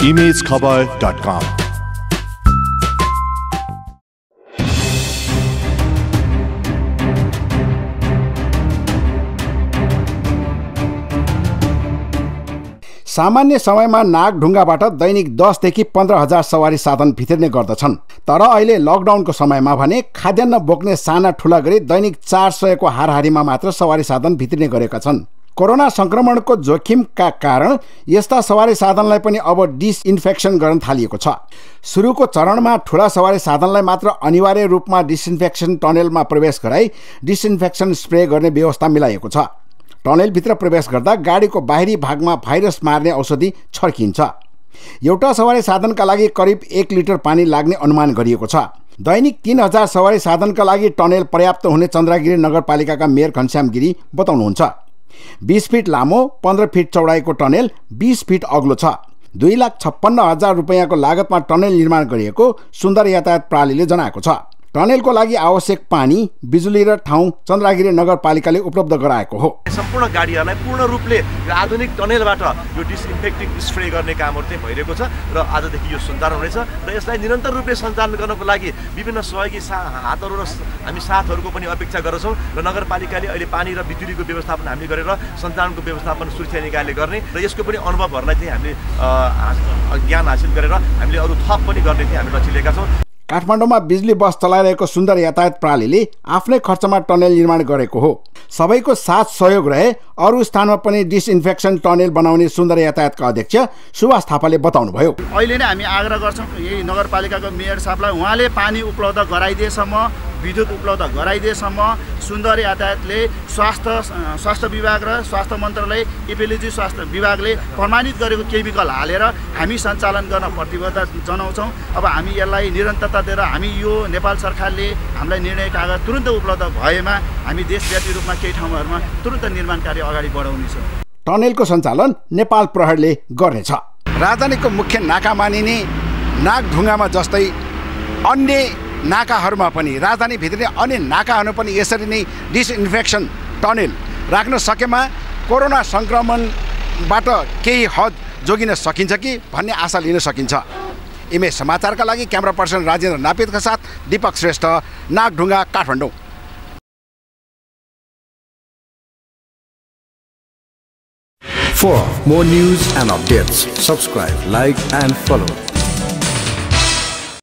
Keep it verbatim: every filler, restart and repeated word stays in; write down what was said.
Image खबर dot कम। सामान्य समयमा नागढुङ्गाबाट दैनिक दस देखि पन्ध्र हजार सवारी साधन भित्रिने गर्दछन्। तर अहिले लकडाउनको समयमा भने खाद्यान्न बोक्ने साना ठुला गरी दैनिक चार सयको हाराहारीमा मात्र सवारी साधन भित्रिने गरेका छन्। कोरोना संक्रमणको जोखिमका कारण यस्ता सवारी साधनलाई पनि अब डिसइन्फेक्सन गर्न थालिएको छ। सुरुको चरणमा ठुला सवारी साधनलाई मात्र अनिवार्य रूपमा डिसइन्फेक्सन टनेलमा प्रवेश गराई डिसइन्फेक्सन स्प्रे गर्ने व्यवस्था मिलाइएको छ। टनेलभित्र प्रवेश गर्दा गाडीको बाहिरी भागमा भाइरस मार्ने औषधि छर्किन्छ। एउटा सवारी साधनका लागि करिब एक लिटर पानी लाग्ने अनुमान गरिएको छ। दैनिक तीन हजार सवारी साधनका लागि टनेल पर्याप्त हुने चन्द्रगिरी नगरपालिकाका मेयर घनश्याम गिरी बताउनुहुन्छ। बीस फिट लामो पन्ध्र फिट चौडाइको टनेल बीस फिट अग्लो छ। दुई लाख छप्पन्न हजार रुपियाँको लागतमा टनेल निर्माण गरिएको सुन्दर यातायात प्रणालीले जनाएको छ। टनेलको लागि आवश्यक पानी, बिजुली र ठाउँ चन्द्रगिरी नगरपालिकाले उपलब्ध गराएको हो। सम्पूर्ण गाडीहरूलाई पूर्ण रूपले आधुनिक टनेलबाट यो डिसइन्फेक्टिङ स्प्रे गर्ने कामहरू चाहिँ भइरहेको छ र आजदेखि यो सञ्चालन हुनेछ र यसलाई निरन्तर रूपले सञ्चालन गर्नको लागि विभिन्न सहयोगी हातहरू र हामी साथहरूको पनि अपेक्षा गर्छौँ र नगरपालिकाले अहिले पानी र बिजुलीको व्यवस्थापन हामीले गरेर सञ्चालनको व्यवस्थापन सुरक्षा निकायले गर्ने र यसको पनि अनुभवहरूलाई चाहिँ हामीले ज्ञान हासिल गरेर हामीले अरू थप पनि गर्ने चाहिँ हामीले लक्ष्य लिएका छौँ। काठमाडौँमा बिजुली बस चलाइरहेको सुन्दर यातायात प्रणालीले आफ्नै खर्चमा टनेल निर्माण गरेको हो। सबैको साथ सहयोग रहे अरू स्थानमा पनि डिसइन्फेक्सन टनेल बनाउने सुन्दर यातायातका अध्यक्ष सुभाष थापाले बताउनुभयो। अहिले नै हामी आग्रह गर्छौँ यही नगरपालिकाको मेयर साहबलाई, उहाँले पानी उपलब्ध गराइदिएसम्म, विद्युत उपलब्ध गराइदिएसम्म सुन्दर यातायातले स्वास्थ्य स्वास्थ्य विभाग र स्वास्थ्य मन्त्रालय इपिएलजी स्वास्थ्य विभागले प्रमाणित गरेको केमिकल हालेर हामी सञ्चालन गर्न प्रतिबद्धता जनाउँछौँ। अब हामी यसलाई निरन्तरता दिएर हामी यो नेपाल सरकारले हामीलाई निर्णय कागज तुरन्त उपलब्ध भएमा हामी देशव्यापी रूपमा केही ठाउँहरूमा तुरन्त निर्माण कार्य अगाडि बढाउनेछौँ। टनेलको सञ्चालन नेपाल प्रहरीले गर्नेछ। राजधानीको मुख्य नाका मानिने नागढुङ्गामा जस्तै अन्य नाकाहरूमा पनि राजधानी भित्रिने अन्य नाकाहरू पनि यसरी नै डिसइन्फेक्सन टनेल राख्न सकेमा कोरोना सङ्क्रमणबाट केही हद जोगिन सकिन्छ कि भन्ने आशा लिन सकिन्छ। इमेज समाचारका लागि क्यामेरा पर्सन राजेन्द्र नापितका साथ Deepak Shrestha, Nagdhunga, Kathmandu. For more news and updates, subscribe, like and follow